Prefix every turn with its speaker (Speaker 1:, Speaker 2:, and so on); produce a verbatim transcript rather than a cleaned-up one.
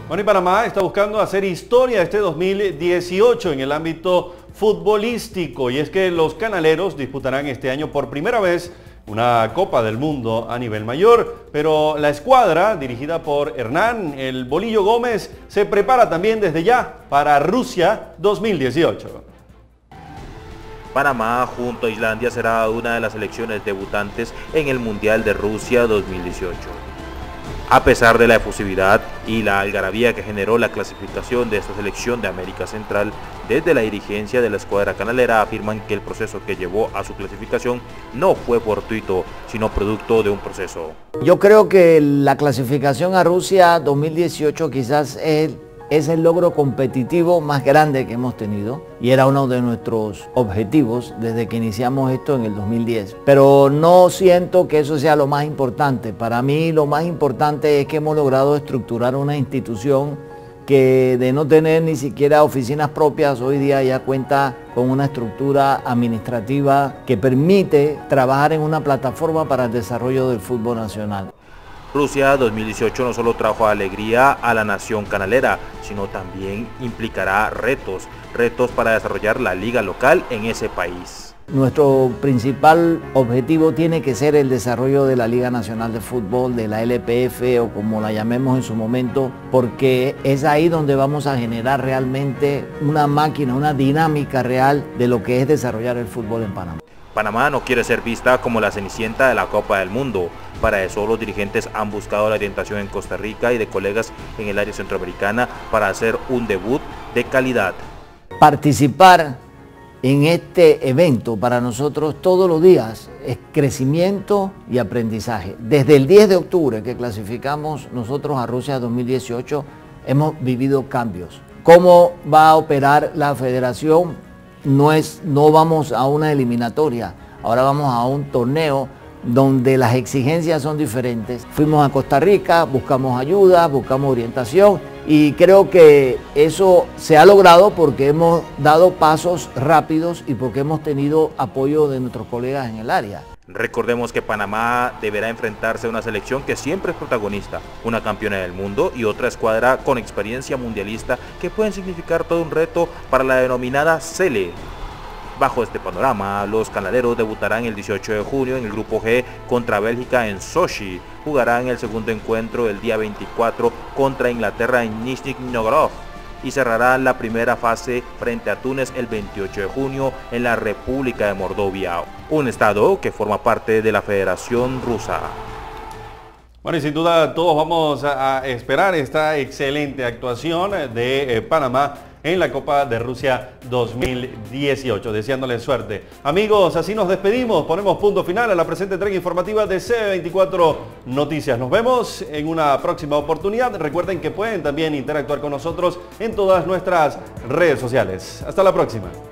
Speaker 1: Bueno, y Panamá está buscando hacer historia este dos mil dieciocho en el ámbito futbolístico, y es que los canaleros disputarán este año por primera vez una Copa del Mundo a nivel mayor, pero la escuadra, dirigida por Hernán El Bolillo Gómez, se prepara también desde ya para Rusia dos mil dieciocho.
Speaker 2: Panamá junto a Islandia será una de las selecciones debutantes en el Mundial de Rusia dos mil dieciocho. A pesar de la efusividad y la algarabía que generó la clasificación de esta selección de América Central, desde la dirigencia de la escuadra canalera afirman que el proceso que llevó a su clasificación no fue fortuito, sino producto de un proceso.
Speaker 3: Yo creo que la clasificación a Rusia dos mil dieciocho quizás es Es el logro competitivo más grande que hemos tenido y era uno de nuestros objetivos desde que iniciamos esto en el dos mil diez. Pero no siento que eso sea lo más importante. Para mí lo más importante es que hemos logrado estructurar una institución que, de no tener ni siquiera oficinas propias, hoy día ya cuenta con una estructura administrativa que permite trabajar en una plataforma para el desarrollo del fútbol nacional.
Speaker 2: Rusia dos mil dieciocho no solo trajo alegría a la nación canalera, sino también implicará retos, retos para desarrollar la liga local en ese país.
Speaker 3: Nuestro principal objetivo tiene que ser el desarrollo de la Liga Nacional de Fútbol, de la L P F o como la llamemos en su momento, porque es ahí donde vamos a generar realmente una máquina, una dinámica real de lo que es desarrollar el fútbol en Panamá.
Speaker 2: Panamá no quiere ser vista como la cenicienta de la Copa del Mundo. Para eso los dirigentes han buscado la orientación en Costa Rica y de colegas en el área centroamericana para hacer un debut de calidad.
Speaker 3: Participar en este evento para nosotros todos los días es crecimiento y aprendizaje. Desde el diez de octubre que clasificamos nosotros a Rusia dos mil dieciocho hemos vivido cambios. ¿Cómo va a operar la federación? No, es, no vamos a una eliminatoria, ahora vamos a un torneo donde las exigencias son diferentes. Fuimos a Costa Rica, buscamos ayuda, buscamos orientación y creo que eso se ha logrado porque hemos dado pasos rápidos y porque hemos tenido apoyo de nuestros colegas en el área.
Speaker 2: Recordemos que Panamá deberá enfrentarse a una selección que siempre es protagonista, una campeona del mundo y otra escuadra con experiencia mundialista que pueden significar todo un reto para la denominada Sele. Bajo este panorama, los canaleros debutarán el dieciocho de junio en el grupo G contra Bélgica en Sochi. Jugarán el segundo encuentro el día veinticuatro contra Inglaterra en Nizhny Novgorod y cerrarán la primera fase frente a Túnez el veintiocho de junio en la República de Mordovia, un estado que forma parte de la Federación Rusa.
Speaker 1: Bueno, y sin duda todos vamos a esperar esta excelente actuación de eh, Panamá en la Copa de Rusia dos mil dieciocho, deseándoles suerte. Amigos, así nos despedimos, ponemos punto final a la presente entrega informativa de C B veinticuatro Noticias. Nos vemos en una próxima oportunidad. Recuerden que pueden también interactuar con nosotros en todas nuestras redes sociales. Hasta la próxima.